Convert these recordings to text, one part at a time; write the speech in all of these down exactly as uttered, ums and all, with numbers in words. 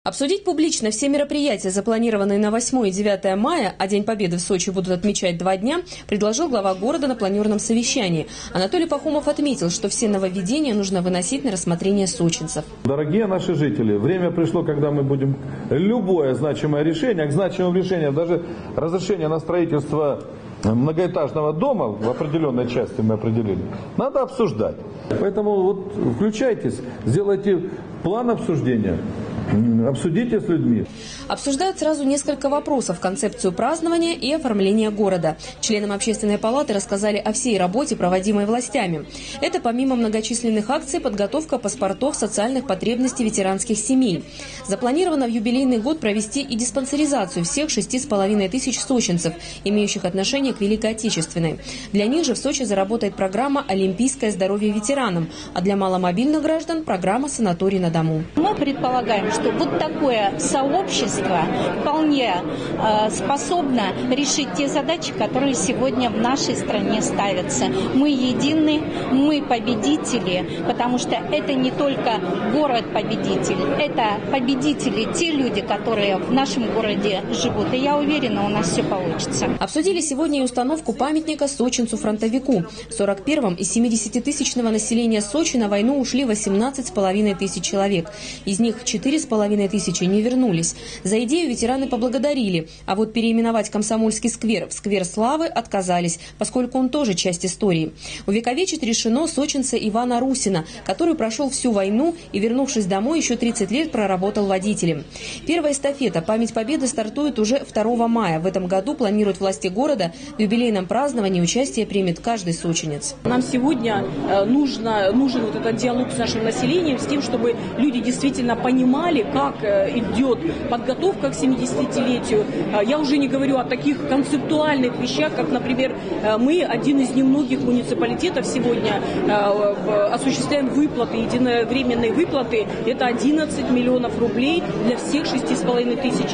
Обсудить публично все мероприятия, запланированные на восьмое и девятое мая, а День Победы в Сочи будут отмечать два дня, предложил глава города на планерном совещании. Анатолий Пахомов отметил, что все нововведения нужно выносить на рассмотрение сочинцев. Дорогие наши жители, время пришло, когда мы будем любое значимое решение, к значимым решениям, даже разрешение на строительство многоэтажного дома в определенной части мы определили, надо обсуждать. Поэтому вот включайтесь, сделайте план обсуждения. Обсудите с людьми. Обсуждают сразу несколько вопросов: концепцию празднования и оформления города. Членам общественной палаты рассказали о всей работе, проводимой властями. Это помимо многочисленных акций подготовка паспортов социальных потребностей ветеранских семей. Запланировано в юбилейный год провести и диспансеризацию всех шести с половиной тысяч сочинцев, имеющих отношение к Великой Отечественной. Для них же в Сочи заработает программа «Олимпийское здоровье ветеранам», а для маломобильных граждан – программа «Санаторий на дому». Мы предполагаем, что вот такое сообщество вполне э, способно решить те задачи, которые сегодня в нашей стране ставятся. Мы едины, мы победители, потому что это не только город-победитель, это победители, те люди, которые в нашем городе живут. И я уверена, у нас все получится. Обсудили сегодня и установку памятника сочинцу-фронтовику. В сорок первом из семидесятитысячного населения Сочи на войну ушли восемнадцать с половиной тысяч человек. Из них четыре с половиной тысячи не вернулись. За идею ветераны поблагодарили, а вот переименовать Комсомольский сквер в сквер славы отказались, поскольку он тоже часть истории. Увековечить решено сочинца Ивана Русина, который прошел всю войну и, вернувшись домой, еще тридцать лет проработал водителем. Первая эстафета «Память Победы» стартует уже второго мая. В этом году планируют власти города в юбилейном праздновании участие примет каждый сочинец. Нам сегодня нужно, нужен вот этот диалог с нашим населением, с тем, чтобы люди действительно понимали, как идет подготовка к семидесятилетию. Я уже не говорю о таких концептуальных вещах, как, например, мы, один из немногих муниципалитетов сегодня, осуществляем выплаты, единовременные выплаты. Это одиннадцать миллионов рублей для всех шести с половиной тысяч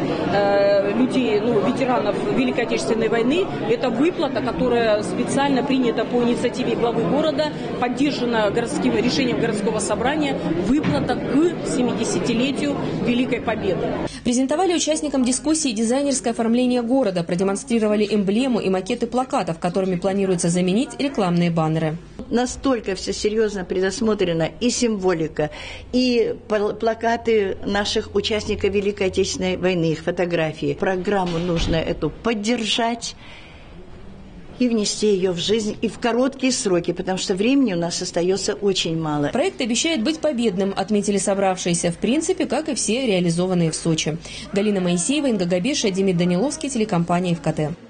людей, ну, ветеранов Великой Отечественной войны. Это выплата, которая специально принята по инициативе главы города, поддержана городским решением городского собрания. Выплата к семидесятилетию Великой Победы. Презентовали участникам дискуссии дизайнерское оформление города, продемонстрировали эмблему и макеты плакатов, которыми планируется заменить рекламные баннеры. Настолько все серьезно предусмотрено и символика, и плакаты наших участников Великой Отечественной войны, их фотографии. Программу нужно эту поддержать и внести ее в жизнь и в короткие сроки, потому что времени у нас остается очень мало. Проект обещает быть победным, отметили собравшиеся, в принципе, как и все реализованные в Сочи. Галина Моисеева, Инга Габеша, Демид Даниловский, телекомпания ФКТ.